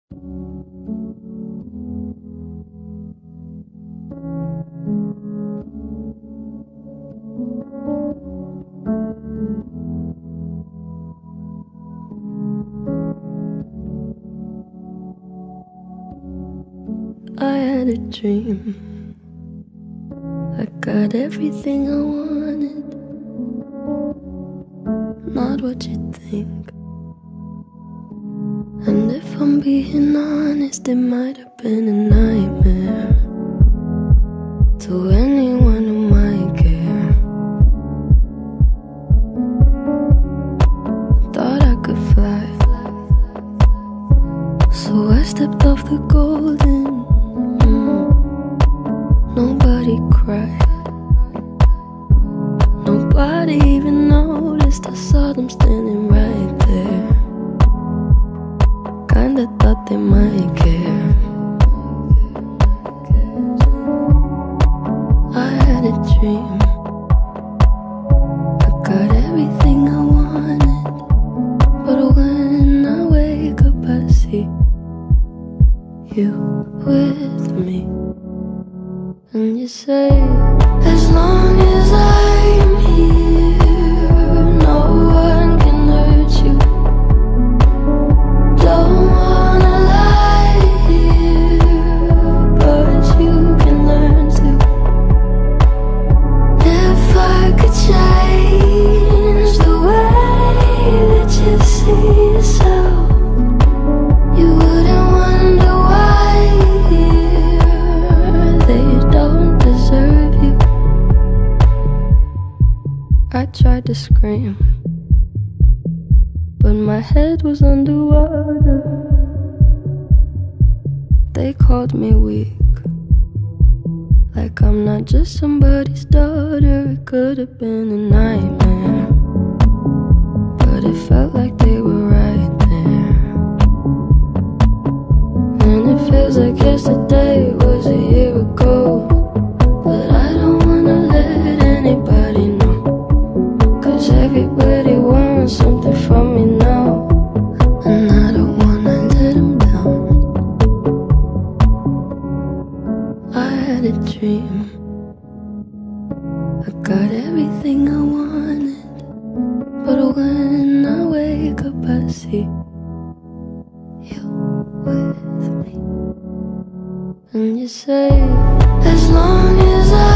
I had a dream. I got everything I wanted, not what you think. And if I'm being honest, it might have been a nightmare to anyone who might care. Thought I could fly, so I stepped off the golden. Nobody cried, nobody even noticed. I saw them standing right there. Kinda thought they might care. I had a dream. I got everything I wanted, but when I wake up I see you with me. And you say, as long as I'm here, no one can hurt you. Don't wanna lie here, but you can learn to. If I could change the way that you see yourself, you wouldn't wonder why they don't deserve you. I tried to scream, but my head was underwater. They called me weak, like I'm not just somebody's daughter. It could have been a nightmare, but it felt like they were right there. And it feels like yesterday was a year ago, but I don't wanna let anybody know, 'cause everybody wants something from me now, and I don't wanna let them down. I had a dream. I got everything I wanted, but when I wake up I see you with me. And you say, as long as I